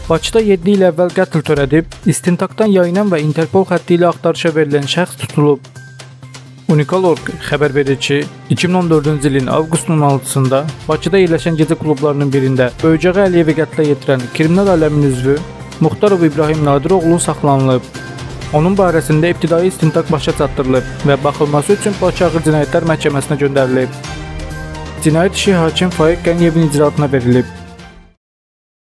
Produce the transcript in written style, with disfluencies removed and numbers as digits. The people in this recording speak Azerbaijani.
Bakıda 7 il əvvəl qətl törədib, istintaqdan yayınan və Interpol xətti ilə axtarışa verilən şəxs tutulub. Unikal.org xəbər verir ki, 2014-cü ilin avqustun 16-sında Bakıda yerləşən gecə klublarının birində Böyücağı Əliyevi qətlə yetirən kriminal aləmin üzvü Muxtarov İbrahim Nadiroğlu saxlanılıb. Onun barəsində ibtidai istintaq başa çatdırılıb və baxılması üçün Bakı Ağır Cinayətlər Məhkəməsinə göndərilib. Cinayət işi hakim Faiq Qəniyevin icraatına verilib.